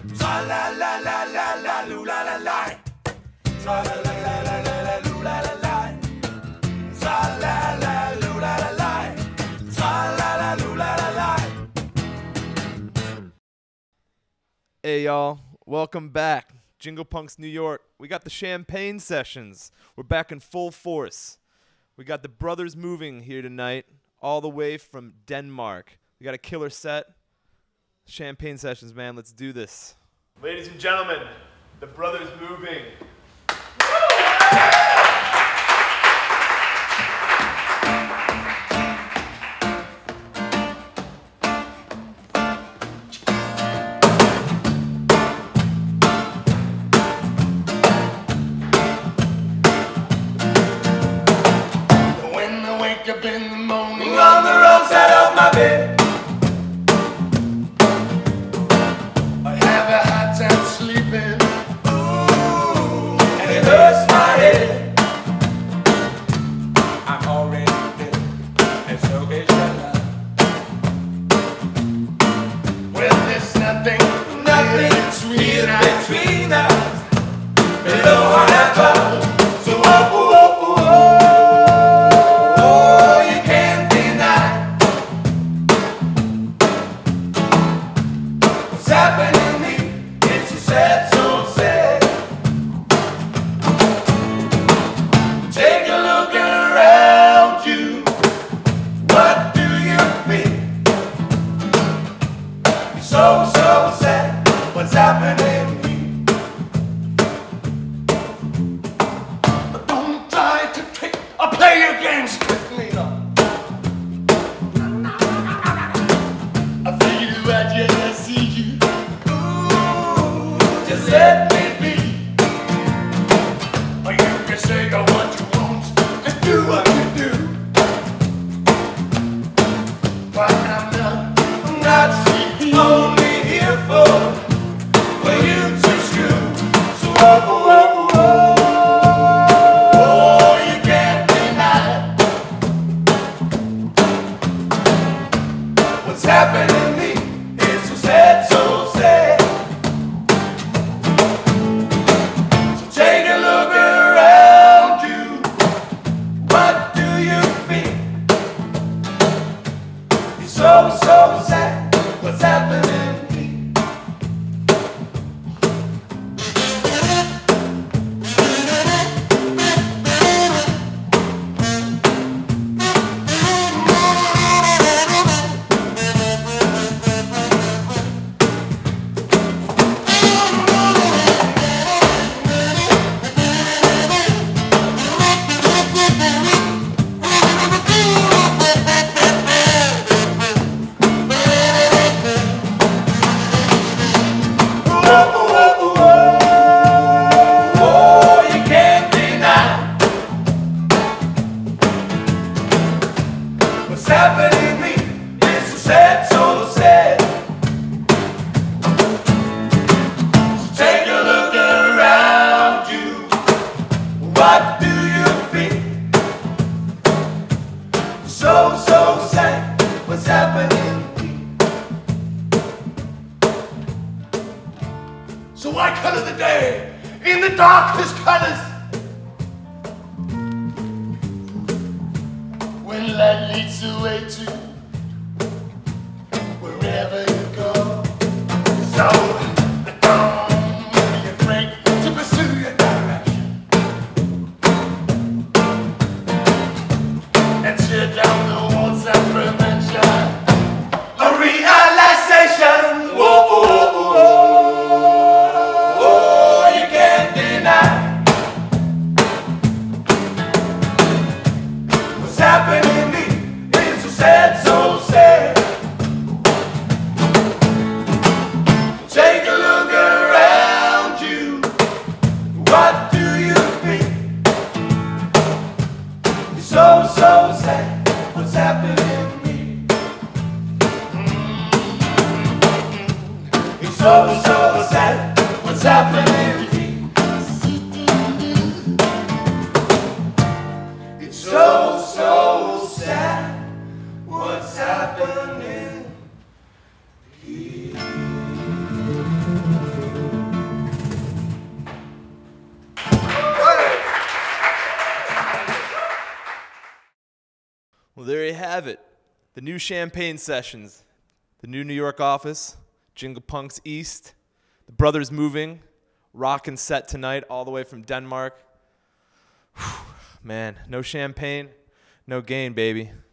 Tra la la la la la loo la la la. Tra la la la la la la loo la la la. Tra la la loo la la la. Tra la la loo la la la. Hey y'all, welcome back. Jingle Punks New York. We got the Champagne Sessions. We're back in full force. We got the Brothers Moving here tonight, all the way from Denmark. We got a killer set. Champagne Sessions, man. Let's do this. Ladies and gentlemen, the Brothers Moving. When I wake up in the morning on the wrong side of my bed, I have a hard time sleeping. Ooh, and it hurts my head. I'm already dead, and so is your love. Well, there's nothing between us below or above. So you can't deny what's happening to me. It's so sad, so sad. Take a look around you. What do you feel? It's so sad. What's happening to me? But don't try to trick or play your games with me, no. I feel you right, yes, I see you. Ooh, just let me be. Or you can say what you want and do what you do. But I'm not only here for you to screw. So you can't deny what's happening to me. It's so sad, so sad. So take a look around you. What do you feel? It's so sad. What's happening to me? You can't deny what's happening to me. It's so sad, so sad. So take a look around you. What do you feel? So sad. What's happening to me? So why color the day in the darkest colors? When light leads the way to wherever you go. So don't be afraid to pursue your direction and tear down the walls of prevention. A realization. You can't deny what's happening to me. It's so sad, so sad. Take a look around you. What do you feel? It's so sad. What's happening to me? It's so sad. What's happening to me? It's so sad. What's happening here? The new Champagne Sessions, the new New York office, Jingle Punks East, the brothers moving, rockin' set tonight all the way from Denmark. Whew, man, no champagne, no gain, baby.